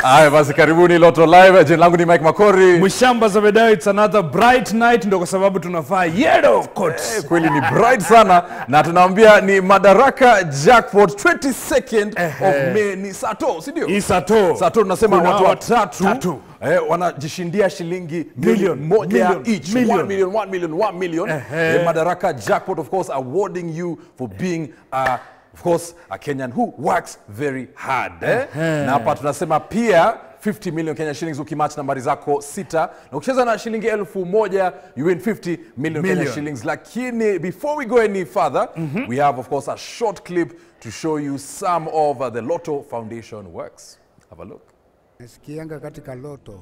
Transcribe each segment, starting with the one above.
Haya basi karibuni Loto Live. Jina langu ni Mike Makori. Mshamba Zabedao, it's another bright night, ndio kwa sababu tunafaa yellow coats. Kweli ni bright sana na tunaambia ni Madaraka Jackpot 22nd of May ni Sato, si ndio? Sato. Sato tunasema watu watatu wanajishindia shilingi milioni moja each. 1 million. Madaraka Jackpot of course awarding you for being of course a Kenyan who works very hard. Na hapa tunasema pia 50 million Kenya shillings ukimatch nambari zako 6 na ukicheza na shilingi 1000 you win 50 million Kenya shillings. Lakini before we go any further we have of course a short clip to show you some of the Lotto Foundation works. Have a look. Nasikianga katika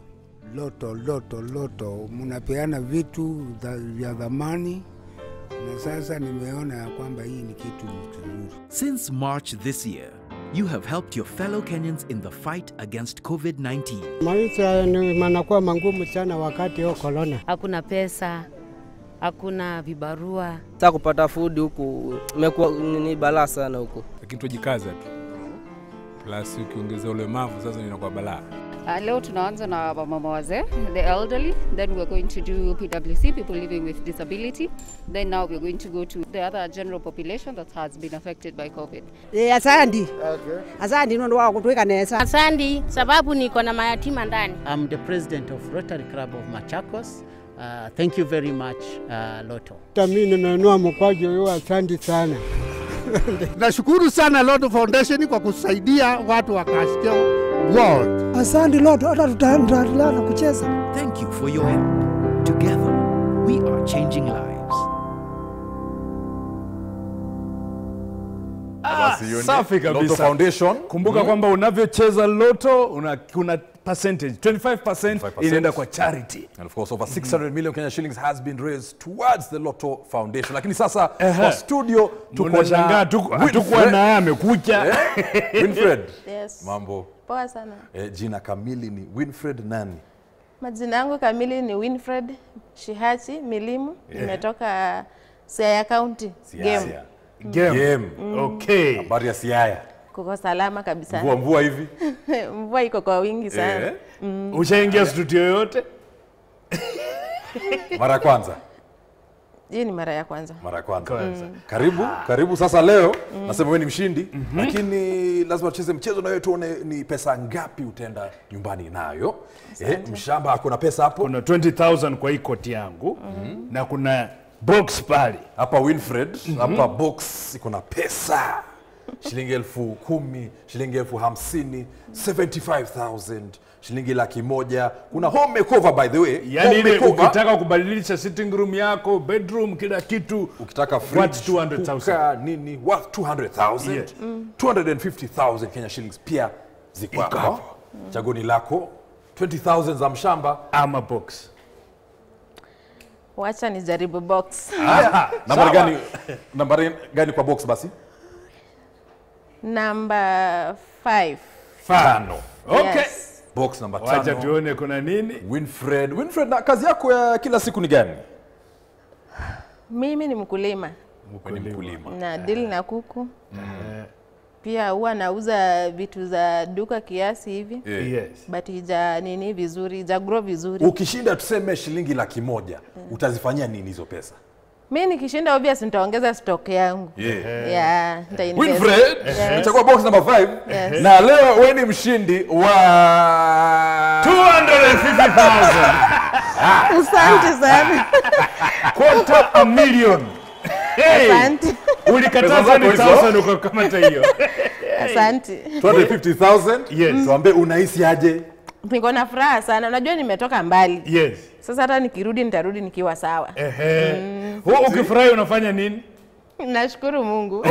Lotto mnapeana vitu vya dhamani na sasa nimeona ya kwamba hii ni kitu kizuri. Since March this year, you have helped your fellow Kenyans in the fight against COVID-19. Maisha yanakuwa magumu sana wakati wa corona. Hakuna pesa, hakuna vibarua. Sasa kupata food huku imekuwa ni balaa sana huku. Lakini tujikaza tu. Plus ukiongeza ulemavu sasa inakuwa balaa. Leo tunaanza na mama wazee, the elderly, then we're going to do PWC, people living with disability. Then now we're going to go to the other general population that has been affected by COVID. Asandi. Okay. Asandi ndo wao kutuweka nesa. Asandi sababu niko na mayatima ndani. I'm the president of Rotary Club of Machakos. Thank you very much Lotto. Mimi nimenunua mkwajo hiyo, asante sana. Nashukuru sana Lotto Foundation kwa kusaidia watu wa Kaskia World. Asante Lotto, hata tutaendelea kucheza. Thank you for your help. Together, we are changing lives. Safi kabisa. Lotto Foundation. Kumbuka kwamba unavyocheza Lotto kuna percentage, 25% inaenda kwa charity. And of course over 600 million Kenya shillings has been raised towards the Lotto Foundation. Lakini sasa kwa studio tuko na tuko na amekuja. Winfred. Yes. Mambo. Poa sana. Jina kamili ni Winfred nani? Majina yangu kamili ni Winfred Shihachi Milimu. Nimetoka Siaya County. Game. Okay. Habari ya Siaya? Kuko salama kabisa. Mvua hivi? Mvua iko kwa wingi sana. Ushaingia studio yote? Mara kwanza? Hii ni mara ya kwanza. Mara ya kwanza. Karibu sasa leo. Nasema wewe ni mshindi, lakini lazima tucheze mchezo na wewe tuone ni pesa ngapi utaenda nyumbani nayo. Mshamba kuna pesa hapo. Kuna 20,000 kwa hii koti yangu na kuna box pale. Hapa Winfred, hapa box iko na pesa. Shilingi 10,000, shilingi 50,000, 75,000, shilingi 100,000. Kuna home makeover by the way. Yani ile ukitaka kubadilisha sitting room yako, bedroom, kila kitu, ukitaka fridge 200,000 nini worth 200,000, 250,000 Kenya shillings pia ziko hapo. Chagoni lako 20,000 za mshamba ama box. Wacha nijaribu box. Nambari gani kwa box basi? Number 5. Okay. Yes. Box number 5. Wacha tuone kuna nini. Winfred, na kazi yako ya kila siku ni gani? Mimi ni mkulima. Na deal na kuku. Pia huwa nauza vitu za duka kiasi hivi. Yes. But nini vizuri, grow vizuri. Ukishinda tuseme shilingi 100,000, utazifanyia nini hizo pesa? Mimi nikishinda obvious nitaongeza stock yangu. Nitainvest. Winfred, umechagua box number 5 na leo wewe ni mshindi wa 250,000. Asante sana. Quarter a million. Asante. Ulikataza ni 1,000 ukakamata hiyo. Asante. 250,000. Yes. Tuambie unahisi aje? Niko na furaha sana. Unajua nimetoka mbali. Yes. Sasa hata nikirudi nitarudi nikiwa sawa. Wewe ukifurahi unafanya nini? Nashukuru Mungu.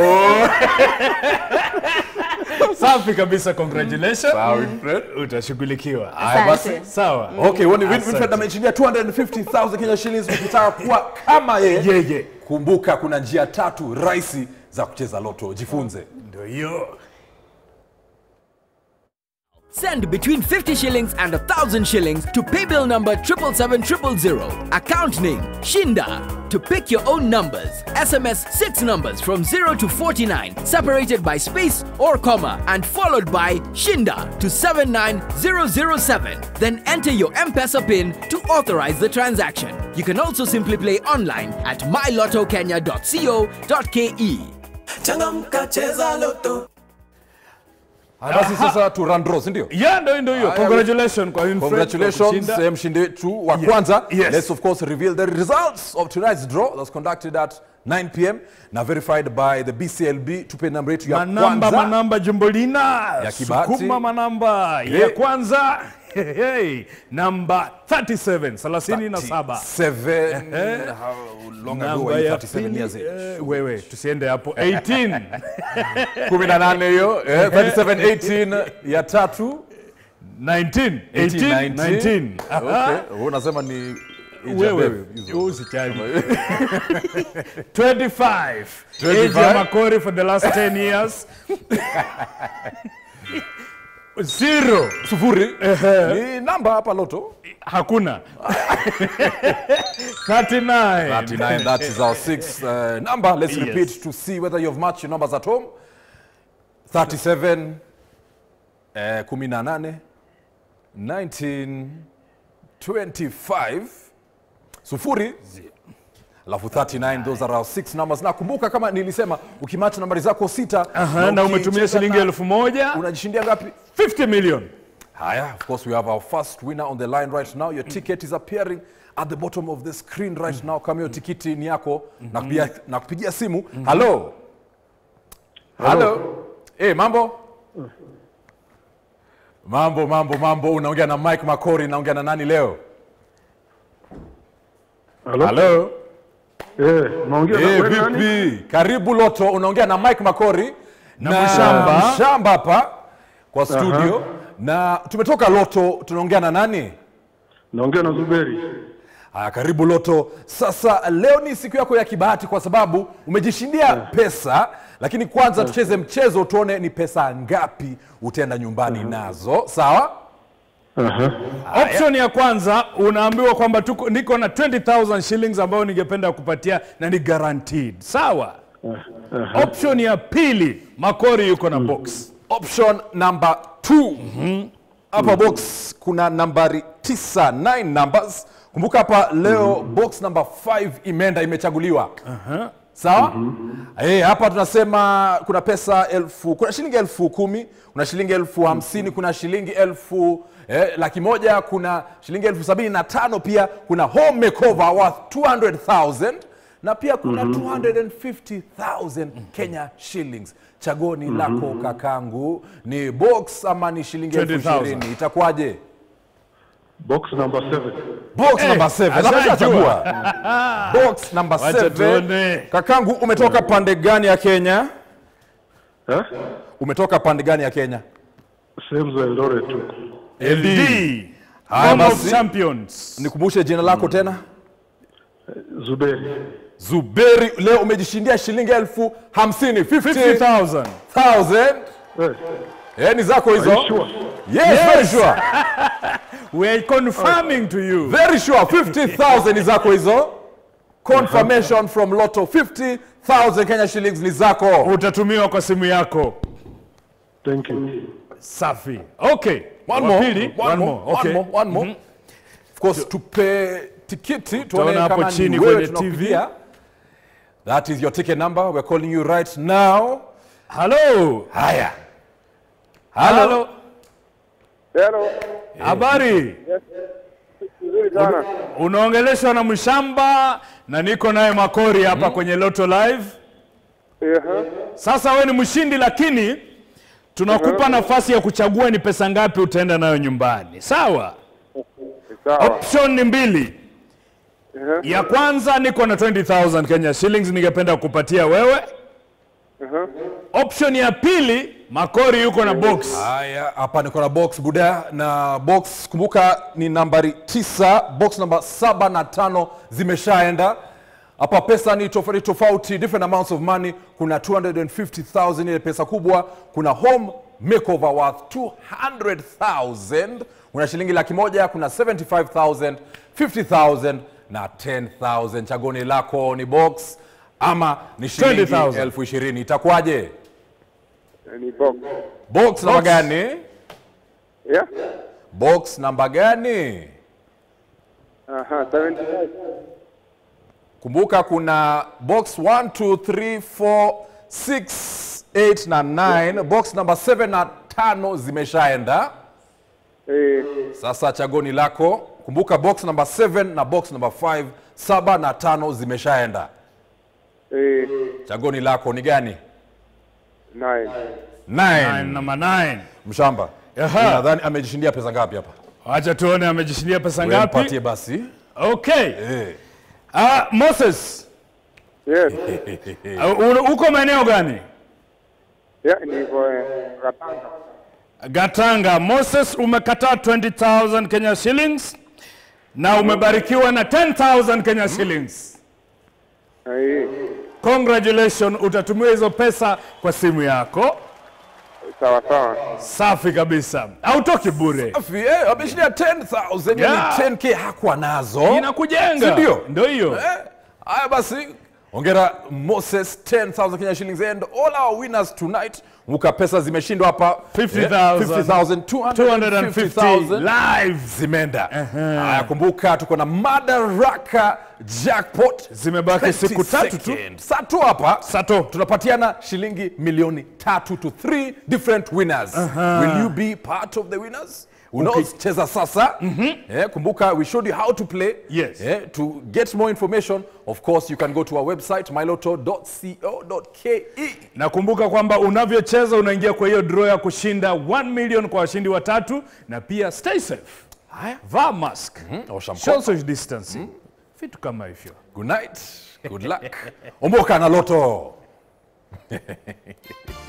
Safi kabisa, congratulations. Sawa Winfred, utashughulikiwa. Asante. Sawa. Okay, Winfred ameshindia 250,000 Kenya shillings. Ukitaka kuwa kama yeye, kumbuka kuna njia 3 rahisi za kucheza Lotto. Jifunze. Ndio hiyo. Send between 50 shillings and 1,000 shillings to paybill number 77700. Account name Shinda. To pick your own numbers, SMS 6 numbers from 0 to 49, separated by space or comma, and followed by Shinda to 79007. Then enter your M-Pesa PIN to authorize the transaction. You can also simply play online at mylottokenya.co.ke. Changamka cheza loto. Basi sasa tu run draws ndio? Yeah, ndio hiyo. Congratulations kwa Winfred. Congratulations mshindi wetu wa kwanza. Yes. Let's of course reveal the results of tonight's draw that was conducted at 9 p.m. na verified by the BCLB. Tupe namba yetu ya kwanza. Manamba Jumbolina. Ya kibahati. Sukuma manamba ya kwanza. Hey, number 37, 37. 7. How long ago were you 37 years age? Wewe, tusiende hapo. 18. 18 hiyo. 37, 18 ya tatu. 19. 19. Okay. Unasema ni wewe usijali. 25. Age ya Makori for the last 10 years. 0. Sufuri. Ni namba hapa loto. Hakuna. 39. 39, that is our sixth number. Let's repeat to see whether you've matched your numbers at home. 37, 18, 19, 25, sufuri, alafu 39, those are our 6 numbers. Na kumbuka kama nilisema, ukimatch nambari zako 6, na umetumia shilingi 1000, unajishindia ngapi? 50 million. Haya, of course we have our first winner on the line right now. Your ticket is appearing at the bottom of the screen right now. Kama hiyo tikiti ni yako, na kupigia simu. Hello. Hello. Mambo? Mambo. Unaongea na Mike Makori, naongea na nani leo? Hello. Unaongea na nani? Karibu Loto, unaongea na Mike Makori na Mshamba hapa kwa studio. Na tumetoka Loto, tunaongea na nani? Naongea na Zuberi. Karibu Loto. Sasa leo ni siku yako ya kibahati kwa sababu umejishindia pesa, lakini kwanza tucheze mchezo tuone ni pesa ngapi utaenda nyumbani nazo. Sawa? Option ya kwanza unaambiwa kwamba niko na 20,000 shillings ambayo ningependa kupatia na ni guaranteed. Sawa? Option ya pili, Makori yuko na box. Option number 2. Hapa box kuna nambari 9, 9 numbers. Kumbuka hapa leo box number 5 imechaguliwa. Sawa? Hapa tunasema kuna pesa 1000, kuna shilingi 10,000, kuna shilingi 50,000, kuna shilingi 100,000, kuna shilingi 75,000, pia kuna home makeover worth 200,000 na pia kuna 250,000 Kenya shillings. Chagoni lako kakangu, ni box ama ni shilingi 20,000? Itakuwaje? Box number 7. Box number 7. Chagua. Box number 7. Kakangu, umetoka pande gani ya Kenya? Umetoka pande gani ya Kenya? Sehemu za Eldoret tu. LD. Home of Champions. Nikumbushe jina lako tena? Zuberi. Zuberi, leo umejishindia shilingi 50,000. 50,000. Ni zako hizo? Yes, very sure. We are confirming to you. Very sure, 50,000 ni zako hizo. Confirmation from Lotto, 50,000 Kenya shillings ni zako. Utatumiwa kwa simu yako. Thank you. Safi. Okay. One more. Of course, tupe tikiti tuone hapo kama chini ni wewe kwenye tunakupigia. That is your ticket number. We're calling you right now. Hello. Haya. Hello. Habari? Yes. Nzuri sana. Unaongeleshwa na Mshamba na niko naye Makori hapa kwenye Lotto Live. Sasa wewe ni mshindi, lakini tunakupa nafasi ya kuchagua ni pesa ngapi utaenda nayo nyumbani. Sawa? Option ni 2. Ya kwanza niko na 20,000 Kenya shillings ningependa kukupatia wewe. Option ya pili, Makori yuko na box. Haya, hapa niko na box buda, na box kumbuka ni nambari 9, box number 7 na 5 zimeshaenda. Hapa pesa ni tofauti, different amounts of money. Kuna 250,000 ile pesa kubwa, kuna home makeover worth 200,000. Kuna shilingi 100,000, kuna 75,000, 50,000 na 10,000. Chagoni lako ni box ama ni shilingi 20,000. Itakuwaje? Ni box. Box namba gani? Yeah. Box namba gani? 75. Kumbuka kuna box 1, 2, 3, 4, 6, 8 na 9. Box number 7 na 5 zimeshaenda. Sasa chagoni lako. Kumbuka box number 7 na box number 5, 7 na 5 zimeshaenda. Chagoni lako ni gani? 9. Number 9. Mshamba. Nadhani amejishindia pesa ngapi hapa? Acha tuone amejishindia pesa ngapi. Mpatie basi. Okay. Moses. Yes. Uko maeneo gani? Yeah, niko Gatanga. Gatanga. Moses, umekataa 20,000 Kenya shillings na umebarikiwa na 10,000 Kenya shillings. Congratulations, utatumia hizo pesa kwa simu yako. Sawa sawa. Safi kabisa. Hautoki bure. Safi, ameshindia 10,000, yani 10k hakuwa nazo. Inakujenga. Ndio? Ndio hiyo. Haya basi, ongera Moses, 10,000 Kenya shillings, and all our winners tonight. Muka pesa zimeshindwa hapa 50,000, 250,000 live zimeenda. Haya, kumbuka tuko na Madaraka jackpot. Zimebaki siku 3 tu. Sato hapa. Sato. Tunapatiana shilingi milioni 3 to 3 different winners. Will you be part of the winners? Unacheza sasa. Kumbuka we showed you how to play. Yes. To get more information, of course you can go to our website myloto.co.ke. Na kumbuka kwamba unavyocheza unaingia kwa hiyo draw ya kushinda 1 million kwa washindi watatu, na pia stay safe. Haya, vaa mask. Social distancing. Vitu kama hivyo. Good night. Good luck. Omboka na Loto.